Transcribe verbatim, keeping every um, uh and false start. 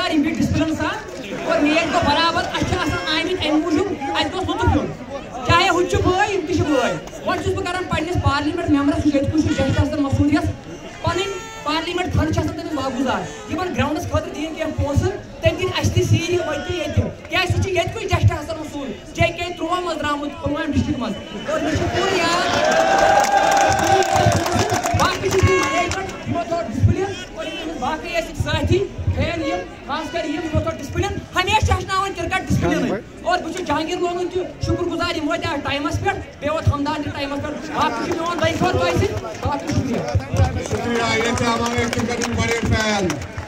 शुक्रगुजार यम डिसिप्लिन सान और मेज को बराबर अच्छा आमित अम मूजूब अत लुत्फ ह्यून चाहे हु बय यम तह बय वो बह पन्नस पार्लियामेंट मेंबरस ये जज मसूदियत पन पार्लियामेंट फंड तमिस वागुजार इन ग्राउंडस खतर दिन कह पोस तम दिन अस सीरी वत ये क्या सह ये जस्ट हसन मसूद जे के त्रुवह मज द्रामुत पुलवाम डिस्ट्रिक्ट मज और मे पूर याद बाकी मैनेजमेंट यमो थो डिसिप्लिन और बाकी साथी फैन यम खास कर यम यमो थो डिसिप्लिन हमेशा हचनावन क्रिकेट डिसिप्लिन और बह जहांगीर लोगन तह शुक्रगुजार यम वात टाइमस पे बे वो हमदान तह टाइमस पे बाकी मोन भाई सर तुम बाकी शुक्रिया शुक्रिया ये थे हमारे क्रिकेट के बड़े फैन